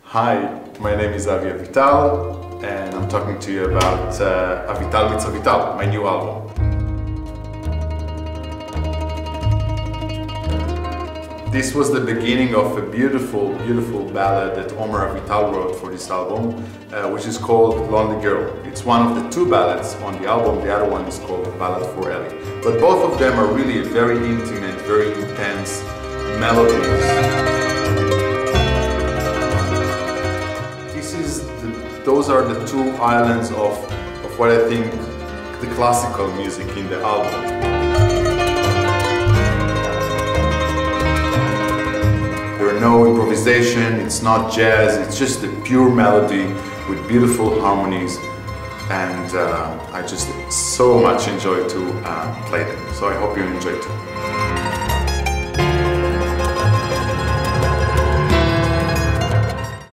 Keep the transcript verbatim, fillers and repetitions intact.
Hi, my name is Avi Avital and I'm talking to you about uh, Avital Meets Avital, my new album. This was the beginning of a beautiful, beautiful ballad that Omer Avital wrote for this album, uh, which is called Lonely Girl. It's one of the two ballads on the album, the other one is called Ballad for Ellie. But both of them are really very intimate, very intense melodies. This is the, those are the two islands of, of what I think the classical music in the album. There are no improvisation, it's not jazz, it's just a pure melody with beautiful harmonies, and uh, I just so much enjoy to uh, play them. So I hope you enjoy too.